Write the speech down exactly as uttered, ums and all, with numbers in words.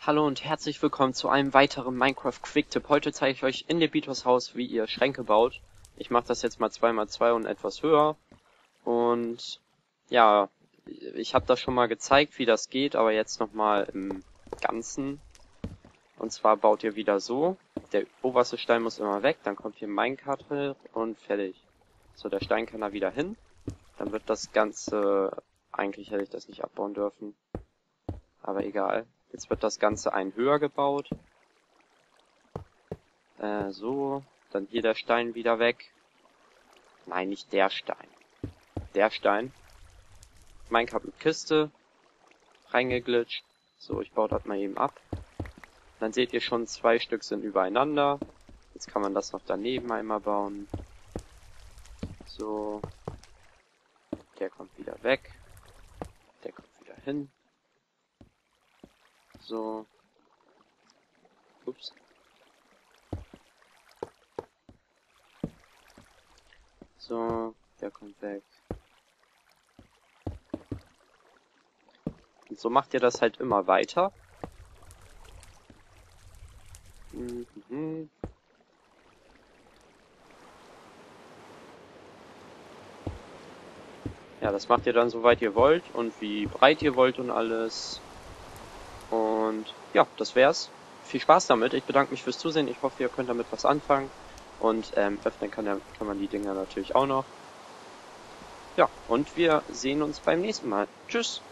Hallo und herzlich willkommen zu einem weiteren Minecraft Quick-Tipp. Heute zeige ich euch in Debitos Haus, wie ihr Schränke baut. Ich mache das jetzt mal zwei mal zwei und etwas höher. Und ja, ich habe das schon mal gezeigt, wie das geht, aber jetzt nochmal im Ganzen. Und zwar baut ihr wieder so. Der oberste Stein muss immer weg, dann kommt hier Minecart und fertig. So, der Stein kann da wieder hin. Dann wird das Ganze... Eigentlich hätte ich das nicht abbauen dürfen. Aber egal. Jetzt wird das Ganze ein höher gebaut. Äh, so. Dann hier der Stein wieder weg. Nein, nicht der Stein. Der Stein. Minecart mit Kiste. Reingeglitscht. So, ich baue das mal eben ab. Dann seht ihr schon, zwei Stück sind übereinander. Jetzt kann man das noch daneben einmal bauen. So. Der kommt wieder weg. Der kommt wieder hin. So. Ups. So, der kommt weg. Und so macht ihr das halt immer weiter. Mhm. Ja, das macht ihr dann soweit ihr wollt und wie breit ihr wollt und alles. Und ja, das wär's. Viel Spaß damit. Ich bedanke mich fürs Zusehen. Ich hoffe, ihr könnt damit was anfangen. Und ähm, öffnen kann, der, kann man die Dinger natürlich auch noch. Ja, und wir sehen uns beim nächsten Mal. Tschüss!